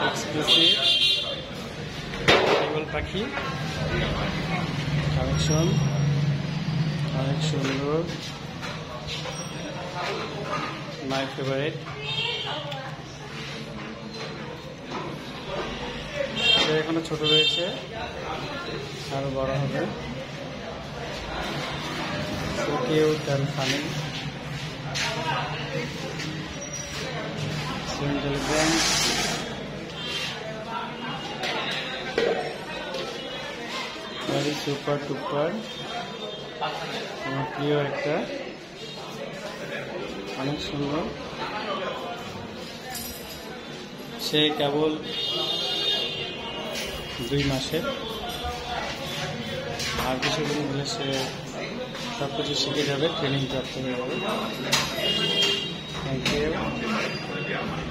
Exclusive ছাগল পাখি collection অনেক সুন্দর, মাই ফেভারিট। এখনো ছোট রয়েছে, আরো বড় হবে। So cute and funny, so intelligent, very super duper, প্রিয় একটা, অনেক সুন্দর। সে কেবল 2 মাসের, আর কিছুদিন হলে সে সব কিছু শিখে যাবে, ট্রেনিং প্রাপ্ত হয়ে যাবে। Thank you.